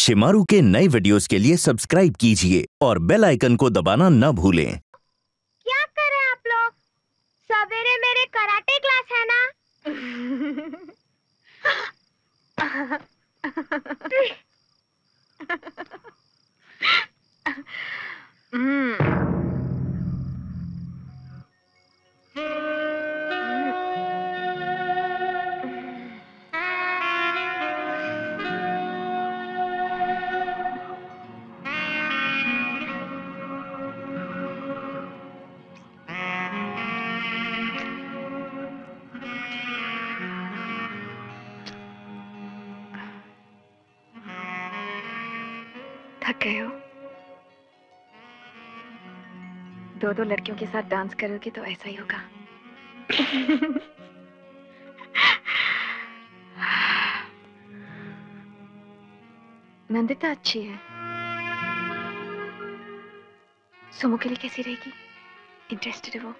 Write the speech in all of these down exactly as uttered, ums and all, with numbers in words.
शिमारू के नए वीडियोस के लिए सब्सक्राइब कीजिए और बेल आइकन को दबाना न भूलें। क्या कर रहे हैं आप लोग? सवेरे मेरे कराटे क्लास है ना? थक गए हो? दो दो लड़कियों के साथ डांस करोगे तो ऐसा ही होगा। नंदिता अच्छी है। सुमो के लिए कैसी रहेगी? इंटरेस्टेड है वो?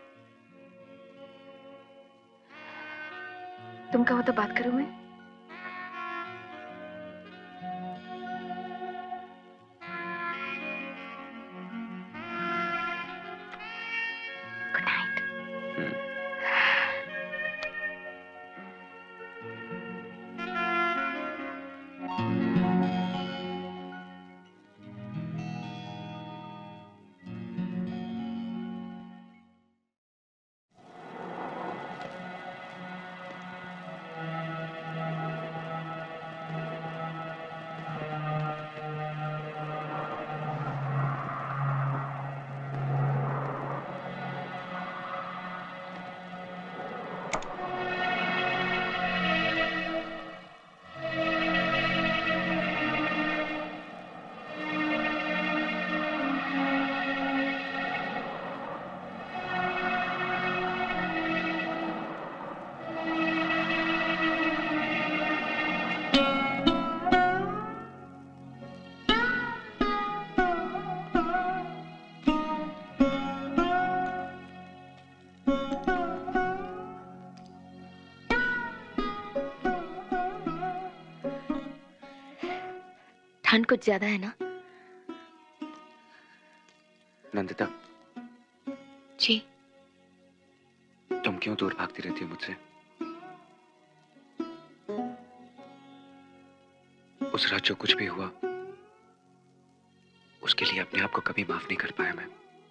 तुम कहो तो बात करूं मैं? Good night. ठंड कुछ ज्यादा है ना? नंदिता जी। तुम क्यों दूर भागती रहती हो मुझसे? उस रात जो कुछ भी हुआ उसके लिए अपने आप को कभी माफ नहीं कर पाया मैं।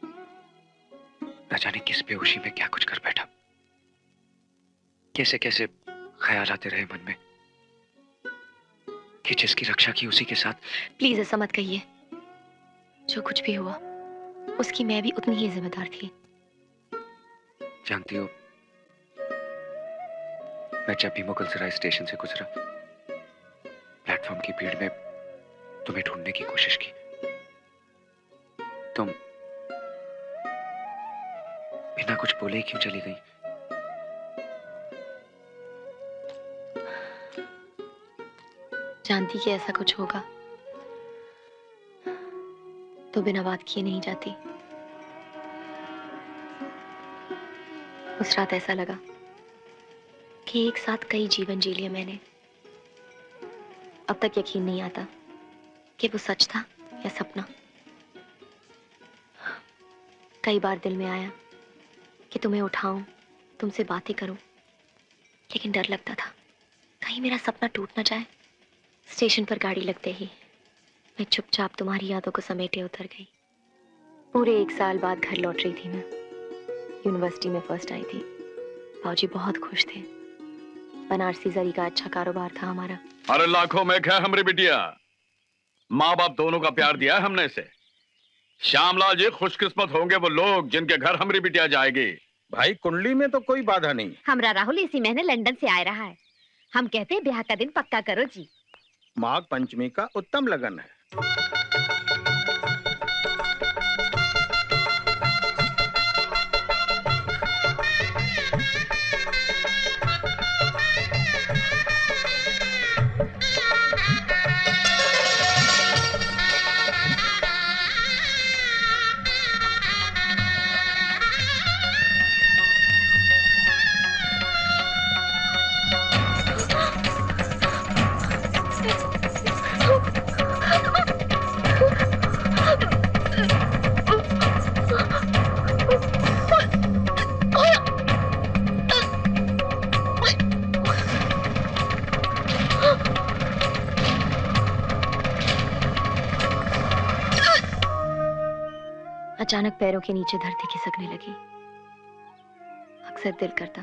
न जाने किस बेहोशी में क्या कुछ कर बैठा, कैसे कैसे ख्याल आते रहे मन में कि जिसकी रक्षा की उसी के साथ। प्लीज ऐसा मत कहिए। जो कुछ भी हुआ उसकी मैं भी उतनी ही जिम्मेदार थी। जानती हो, मैं जब भी मुगलसराय स्टेशन से गुजरा, प्लेटफॉर्म की भीड़ में तुम्हें ढूंढने की कोशिश की। तुम बिना कुछ बोले ही क्यों चली गई? जानती कि ऐसा कुछ होगा तो बिना बात किए नहीं जाती। उस रात ऐसा लगा कि एक साथ कई जीवन जी लिए मैंने। अब तक यकीन नहीं आता कि वो सच था या सपना। कई बार दिल में आया कि तुम्हें उठाऊं, तुमसे बातें करूं, लेकिन डर लगता था कहीं मेरा सपना टूट ना जाए। स्टेशन पर गाड़ी लगते ही मैं चुपचाप तुम्हारी यादों को समेटे उतर गई। पूरे एक साल बाद घर लौट रही थी मैं। यूनिवर्सिटी में फर्स्ट आई थी। बाबूजी बहुत खुश थे। बनारसी जरी का अच्छा कारोबार था हमारा। अरे लाखों में क्या हमारी बिटिया, माँ बाप दोनों का प्यार दिया है हमने इसे। श्यामलाल जी खुशकिस्मत होंगे वो लोग जिनके घर हमारी बिटिया जाएगी। भाई कुंडली में तो कोई बाधा नहीं। हमारा राहुल इसी महीने लंदन से आ रहा है। हम कहते हैं ब्याह का दिन पक्का करो जी। माघ पंचमी का उत्तम लगन है। अचानक पैरों के नीचे धरती खिसकने लगी। अक्सर दिल करता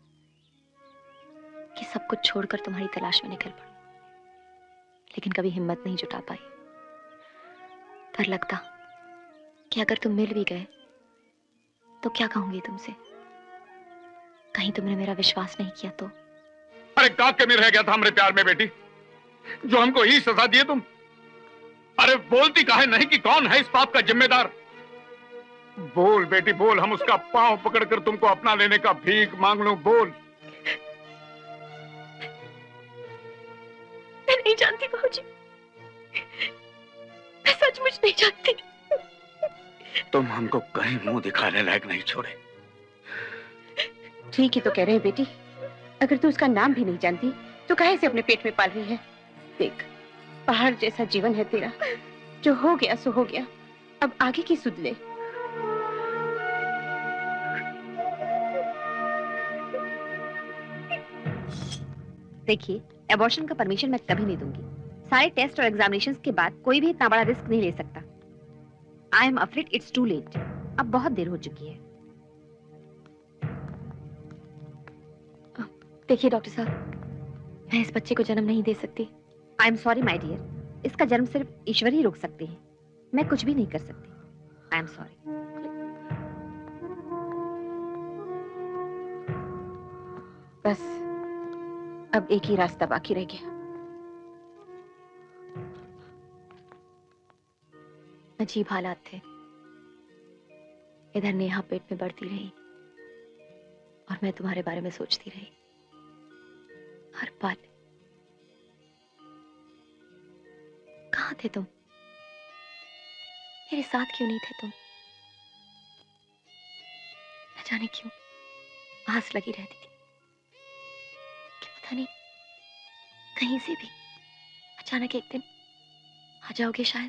कि सब कुछ छोड़कर तुम्हारी तलाश में निकल पड़ूं, लेकिन कभी हिम्मत नहीं जुटा पाई। डर लगता कि अगर तुम मिल भी गए तो क्या कहूंगी तुमसे, कहीं तुमने मेरा विश्वास नहीं किया तो। अरे काक के में रह गया था हमारे प्यार में बेटी, जो हमको ही सजा दिए तुम। अरे बोलती काहे नहीं कि कौन है इस पाप का जिम्मेदार? बोल बेटी बोल, हम उसका पांव पकड़कर तुमको अपना लेने का भीख मांग लूं, बोल। मैं नहीं जानती बाबूजी, मैं सचमुच नहीं जानती। तुम हमको कहीं मुंह दिखाने लायक नहीं छोड़े। ठीक ही तो कह रहे हैं बेटी, अगर तू उसका नाम भी नहीं जानती तो काहे से अपने पेट में पाल रही है? देख, पहाड़ जैसा जीवन है तेरा, जो हो गया सो हो गया, अब आगे की सुध ले। देखिए, एबॉर्शन का परमिशन मैं कभी नहीं दूंगी। सारे टेस्ट और एग्जामिनेशंस के बाद कोई भी इतना बड़ा रिस्क नहीं ले सकता। I am afraid it's too late. अब बहुत देर हो चुकी है। देखिए डॉक्टर साहब, मैं इस बच्चे को जन्म नहीं दे सकती। I am sorry my dear, इसका जन्म सिर्फ ईश्वर ही रोक सकते हैं, मैं कुछ भी नहीं कर सकती। I am sorry. बस अब एक ही रास्ता बाकी रह गया। अजीब हालात थे। इधर नेहा पेट में बढ़ती रही और मैं तुम्हारे बारे में सोचती रही हर पल। कहाँ थे तुम? मेरे साथ क्यों नहीं थे तुम? न जाने क्यों आस लगी रहती थी कि पता नहीं कहीं से भी अचानक एक दिन आ जाओगे शायद।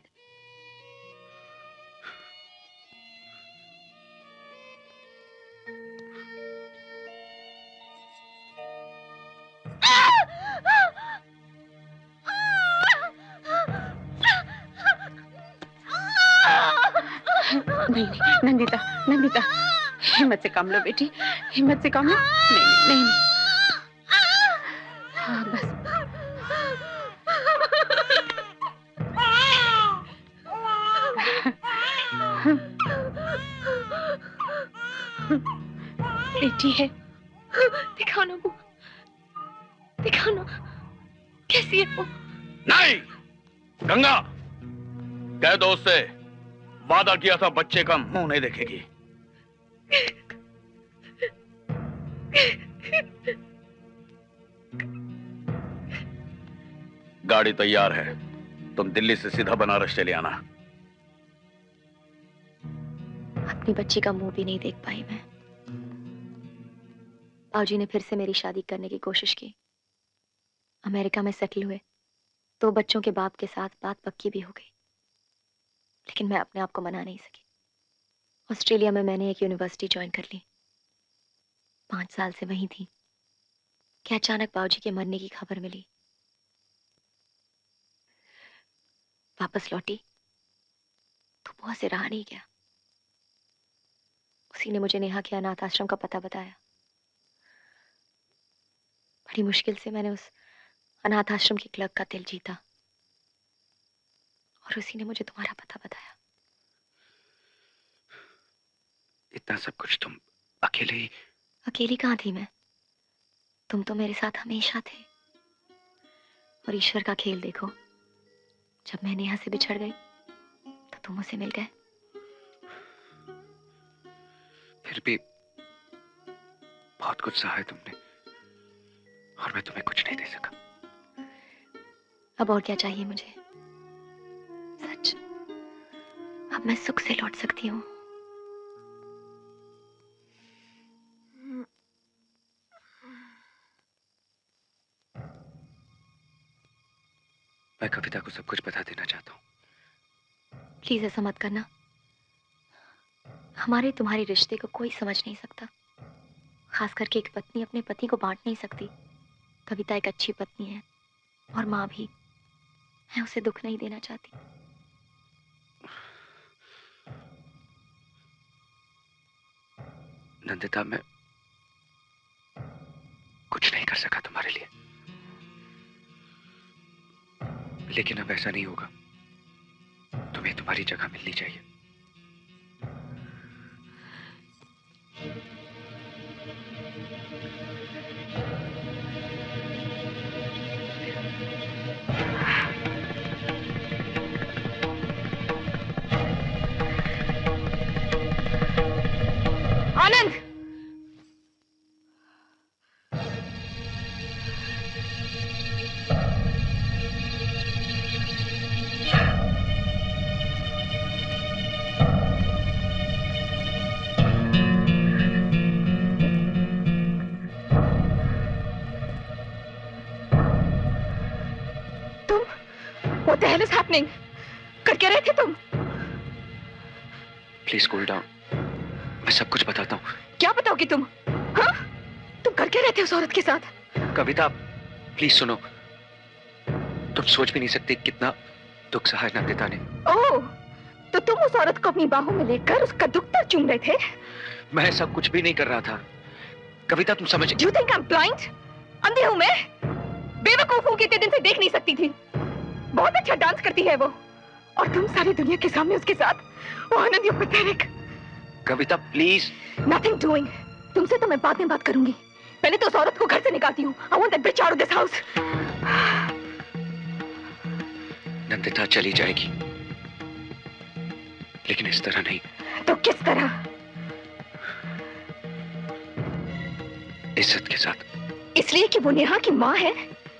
नहीं नहीं नंदिता, नंदिता हिम्मत से काम लो बेटी, हिम्मत से काम लो। नहीं नहीं नहीं, नहीं। हाँ बस। बेटी है, दिखाओ ना वो, दिखाओ ना कैसी है वो। नहीं गंगा, कह दो उससे वादा किया था बच्चे का मुंह नहीं देखेगी। गाड़ी तैयार है, तुम दिल्ली से सीधा बनारस चले आना। अपनी बच्ची का मुंह भी नहीं देख पाई मैं। बाबूजी ने फिर से मेरी शादी करने की कोशिश की। अमेरिका में सेटल हुए, दो बच्चों के बाप के साथ बात पक्की भी हो गई, लेकिन मैं अपने आप को मना नहीं सकी। ऑस्ट्रेलिया में मैंने एक यूनिवर्सिटी ज्वाइन कर ली। पांच साल से वहीं थी कि अचानक बाबूजी के मरने की खबर मिली। वापस लौटी तो बुआ से रहा नहीं गया। उसी ने मुझे नेहा के अनाथ आश्रम का पता बताया। बड़ी मुश्किल से मैंने उस अनाथ आश्रम के क्लर्क का दिल जीता और उसी ने मुझे तुम्हारा पता बताया। इतना सब कुछ तुम अकेले ही? अकेली कहाँ थी मैं? तुम तो मेरे साथ हमेशा थे। और ईश्वर का खेल देखो, जब मैं नेहा से बिछड़ गई तो तुम उसे मिल गए। फिर भी बहुत कुछ सहा है तुमने और मैं तुम्हें कुछ नहीं दे सका। अब और क्या चाहिए मुझे? सच, अब मैं सुख से लौट सकती हूँ। मैं कविता को सब कुछ बता देना चाहता हूँ। प्लीज ऐसा मत करना। हमारे तुम्हारे रिश्ते को कोई समझ नहीं सकता, खास करके एक पत्नी अपने पति को बांट नहीं सकती। कविता एक अच्छी पत्नी है और माँ भी। मैं उसे दुख नहीं देना चाहती। नंदिता, मैं कुछ नहीं कर सका तुम्हारे लिए, लेकिन अब ऐसा नहीं होगा। तुम्हें तुम्हारी जगह मिलनी चाहिए। आनंद! What the hell is happening? कर क्या रहे थे तुम? प्लीज कूल डाउन, मैं सब कुछ बताता हूँ। क्या बताओगे तुम? हाँ? तुम कर क्या रहे थे उस औरत के साथ? कविता, प्लीज सुनो। तुम सोच भी नहीं सकते कितना दुख सहा नंदिता ने। ओह, तो तुम उस औरत को अपनी बाहों में लेकर उसका दुख तर चूम रहे थे? मैं ऐसा कुछ भी नहीं कर रहा था। कविता, तुम समझ। You think I'm blind? अंधी हूँ मैं? बेवकूफ हूँ कि इतने दिन से देख नहीं सकती थी। बहुत अच्छा डांस करती है वो, और तुम सारी दुनिया के सामने उसके साथ। वो Anand, you're pathetic। Kavita please. Nothing doing। तुमसे तो मैं बाद में बात करूंगी। पहले तो उस औरत को घर से निकालती हूँ। I want that bitch out of this house। Nandita चली जाएगी, लेकिन इस तरह नहीं। तो किस तरह? इज्जत के साथ। इसलिए कि वो नेहा की माँ है?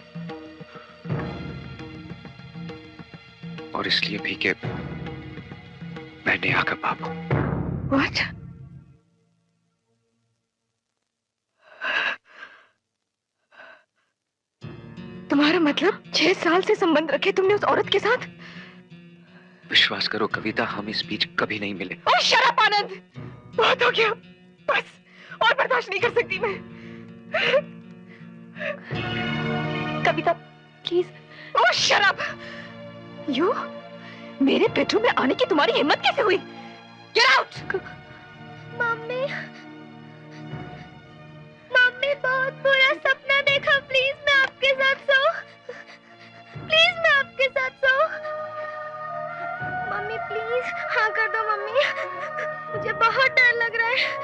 और इसलिए भी कि मैं नेहा का बाप हूं। What? तुम्हारा मतलब छह साल से संबंध रखे तुमने उस औरत के साथ? विश्वास करो कविता, हम इस बीच कभी नहीं मिले। ओह शट अप आनंद, बहुत हो गया, बस और बर्दाश्त नहीं कर सकती मैं। Kavita please. Oh shut up. You मेरे बेडरूम में आने की तुम्हारी हिम्मत कैसे हुई? Get out. मम्मी, मम्मी बहुत बुरा सपना देखा। प्लीज मैं आपके साथ सो। प्लीज मैं आपके साथ सो। मम्मी प्लीज हाँ कर दो मम्मी, मुझे बहुत डर लग रहा है।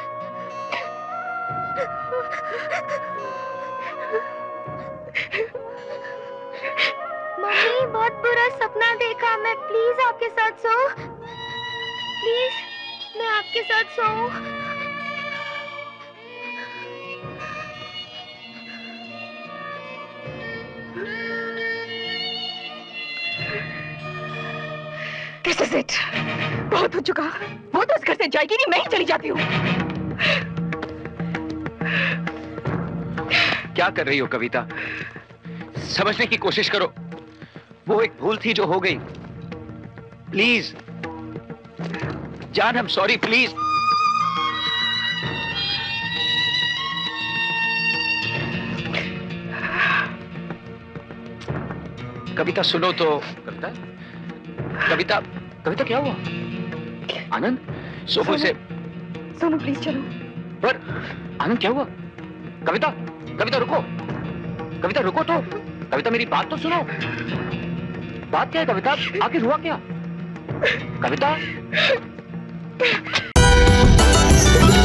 मम्मी बहुत बुरा सपना देखा मैं, प्लीज आपके साथ सो। प्लीज मैं आपके साथ सोऊं। This is it। बहुत हो चुका। वो तो इस घर से जाएगी नहीं, मैं ही चली जाती हूँ। क्या कर रही हो कविता? समझने की कोशिश करो। वो एक भूल थी जो हो गई। प्लीज जान, हम सॉरी। प्लीज कविता सुनो तो। कविता कविता कविता क्या हुआ? आनंद, सोफे से। सोनू प्लीज चलो। पर आनंद क्या हुआ? कविता कविता रुको। कविता रुको तो। कविता मेरी बात तो सुनो। बात क्या है कविता? आखिर हुआ क्या? कविता